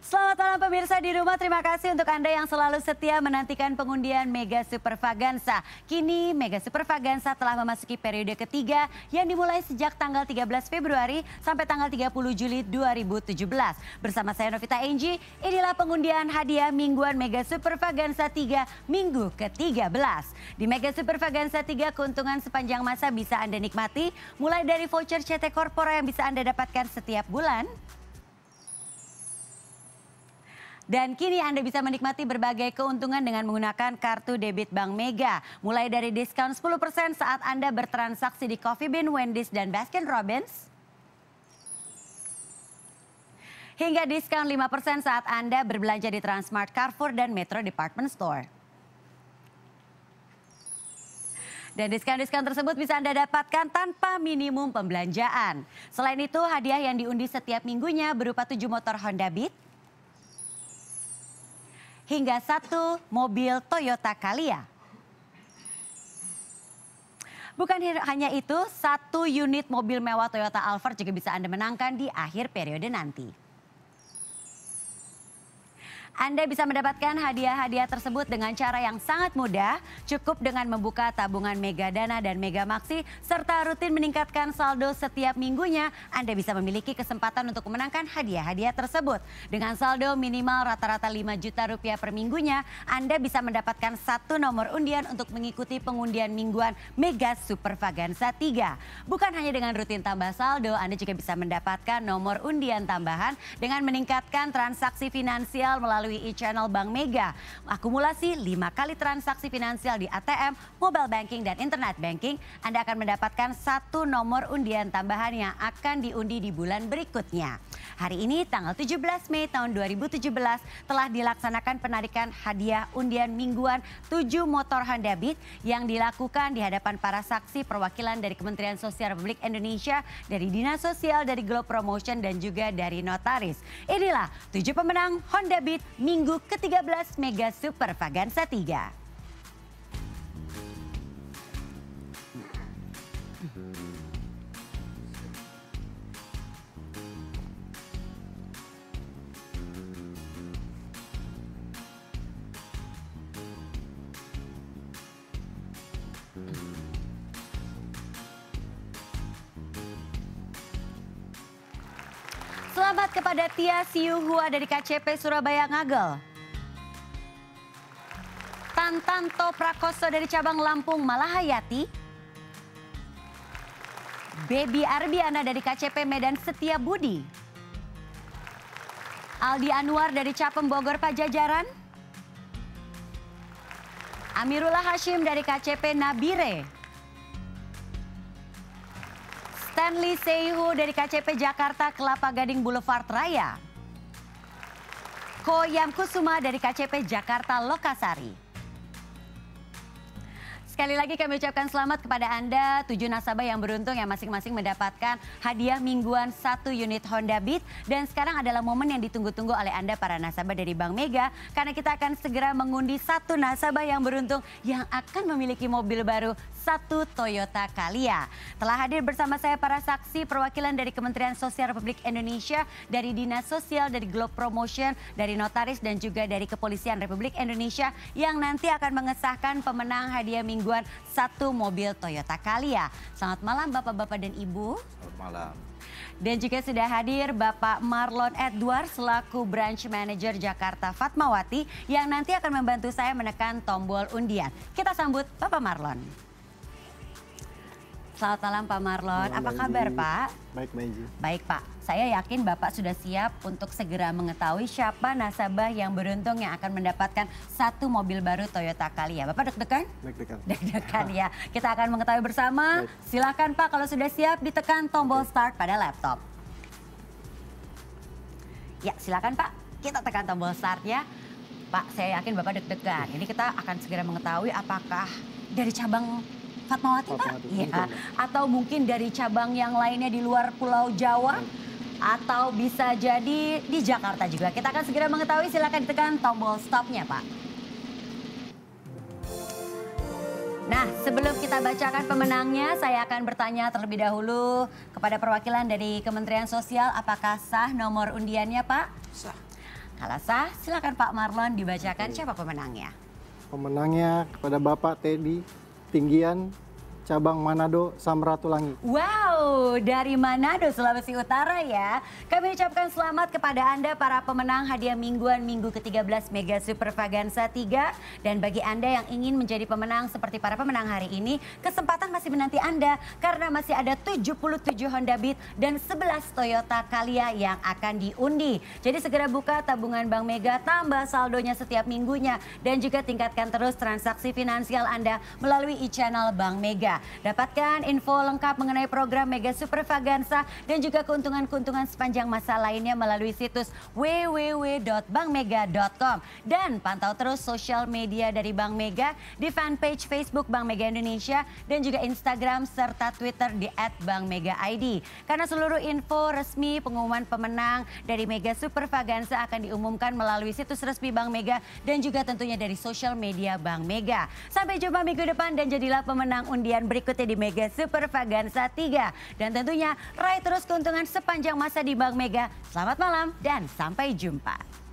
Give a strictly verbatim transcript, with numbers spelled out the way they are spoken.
Selamat malam pemirsa di rumah, terima kasih untuk Anda yang selalu setia menantikan pengundian Mega Supervaganza. Kini Mega Supervaganza telah memasuki periode ketiga yang dimulai sejak tanggal tiga belas Februari sampai tanggal tiga puluh Juli dua ribu tujuh belas. Bersama saya Novita Enji, inilah pengundian hadiah mingguan Mega Supervaganza tiga minggu ke tiga belas. Di Mega Supervaganza tiga, keuntungan sepanjang masa bisa Anda nikmati, mulai dari voucher C T Corpora yang bisa Anda dapatkan setiap bulan. Dan kini Anda bisa menikmati berbagai keuntungan dengan menggunakan kartu debit Bank Mega. Mulai dari diskon sepuluh persen saat Anda bertransaksi di Coffee Bean, Wendy's, dan Baskin Robbins. Hingga diskon lima persen saat Anda berbelanja di Transmart, Carrefour, dan Metro Department Store. Dan diskon-diskon tersebut bisa Anda dapatkan tanpa minimum pembelanjaan. Selain itu, hadiah yang diundi setiap minggunya berupa tujuh motor Honda Beat, hingga satu mobil Toyota Calya. Bukan hanya itu, satu unit mobil mewah Toyota Alphard juga bisa Anda menangkan di akhir periode nanti. Anda bisa mendapatkan hadiah-hadiah tersebut dengan cara yang sangat mudah, cukup dengan membuka tabungan Mega Dana dan Mega Maksi, serta rutin meningkatkan saldo setiap minggunya. Anda bisa memiliki kesempatan untuk memenangkan hadiah-hadiah tersebut. Dengan saldo minimal rata-rata lima juta rupiah per minggunya, Anda bisa mendapatkan satu nomor undian untuk mengikuti pengundian mingguan Mega Supervaganza tiga. Bukan hanya dengan rutin tambah saldo, Anda juga bisa mendapatkan nomor undian tambahan dengan meningkatkan transaksi finansial melalui e-channel Bank Mega. Akumulasi lima kali transaksi finansial di A T M, mobile banking, dan internet banking, Anda akan mendapatkan satu nomor undian tambahan yang akan diundi di bulan berikutnya. Hari ini tanggal tujuh belas Mei tahun dua ribu tujuh belas telah dilaksanakan penarikan hadiah undian mingguan tujuh motor Honda Beat yang dilakukan di hadapan para saksi perwakilan dari Kementerian Sosial Republik Indonesia, dari Dinas Sosial, dari Globe Promotion, dan juga dari Notaris. Inilah tujuh pemenang Honda Beat minggu ke tiga belas Mega Supervaganza tiga. Selamat kepada Tia Siuhua dari K C P Surabaya Ngagel. Tantanto Prakoso dari cabang Lampung Malahayati. Baby Arbiana dari K C P Medan Setiabudi. Aldi Anwar dari Capem Bogor Pajajaran. Amirullah Hashim dari K C P Nabire. Stanley Seihu dari K C P Jakarta Kelapa Gading Boulevard Raya. Koyam Kusuma dari K C P Jakarta Lokasari. Sekali lagi kami ucapkan selamat kepada Anda, tujuh nasabah yang beruntung yang masing-masing mendapatkan hadiah mingguan satu unit Honda Beat. Dan sekarang adalah momen yang ditunggu-tunggu oleh Anda para nasabah dari Bank Mega, karena kita akan segera mengundi satu nasabah yang beruntung yang akan memiliki mobil baru, satu Toyota Calya. Telah hadir bersama saya para saksi perwakilan dari Kementerian Sosial Republik Indonesia, dari Dinas Sosial, dari Globe Promotion, dari Notaris, dan juga dari Kepolisian Republik Indonesia yang nanti akan mengesahkan pemenang hadiah minggu satu mobil Toyota Calya. Selamat malam Bapak-Bapak dan Ibu. Selamat malam. Dan juga sudah hadir Bapak Marlon Edward selaku Branch Manager Jakarta Fatmawati yang nanti akan membantu saya menekan tombol undian. Kita sambut Bapak Marlon. Selamat malam Pak Marlon. Malam, apa kabar Enji. Pak? Baik Enji. Baik Pak. Saya yakin Bapak sudah siap untuk segera mengetahui siapa nasabah yang beruntung yang akan mendapatkan satu mobil baru Toyota Calya. Bapak deg-degan? Deg-degan. Deg-degan ya. Kita akan mengetahui bersama. Baik. Silakan Pak, kalau sudah siap ditekan tombol start pada laptop. Ya silakan Pak, kita tekan tombol startnya. Pak, saya yakin Bapak deg-degan. Ini kita akan segera mengetahui apakah dari cabang Fatmawati, Pak? Iya. Atau mungkin dari cabang yang lainnya di luar Pulau Jawa? Atau bisa jadi di Jakarta juga. Kita akan segera mengetahui, silakan ditekan tombol stopnya, Pak. Nah, sebelum kita bacakan pemenangnya, saya akan bertanya terlebih dahulu kepada perwakilan dari Kementerian Sosial, apakah sah nomor undiannya, Pak? Sah. Kalau sah, silakan Pak Marlon dibacakan siapa pemenangnya. Pemenangnya kepada Bapak Teddy Tinggian, cabang Manado, Samratulangi. Wow, dari Manado, Sulawesi Utara ya. Kami ucapkan selamat kepada Anda para pemenang hadiah mingguan minggu ke tiga belas Mega Supervaganza tiga. Dan bagi Anda yang ingin menjadi pemenang seperti para pemenang hari ini, kesempatan masih menanti Anda karena masih ada tujuh puluh tujuh Honda Beat dan sebelas Toyota Calya yang akan diundi. Jadi segera buka tabungan Bank Mega, tambah saldonya setiap minggunya dan juga tingkatkan terus transaksi finansial Anda melalui e-channel Bank Mega. Dapatkan info lengkap mengenai program Mega Supervaganza dan juga keuntungan-keuntungan sepanjang masa lainnya melalui situs w w w dot bank mega dot com. Dan pantau terus sosial media dari Bank Mega di fanpage Facebook Bank Mega Indonesia dan juga Instagram serta Twitter di et bank mega i d. Karena seluruh info resmi pengumuman pemenang dari Mega Supervaganza akan diumumkan melalui situs resmi Bank Mega dan juga tentunya dari sosial media Bank Mega. Sampai jumpa minggu depan dan jadilah pemenang undian berikutnya di Mega Supervaganza tiga. Dan tentunya raih terus keuntungan sepanjang masa di Bank Mega. Selamat malam dan sampai jumpa.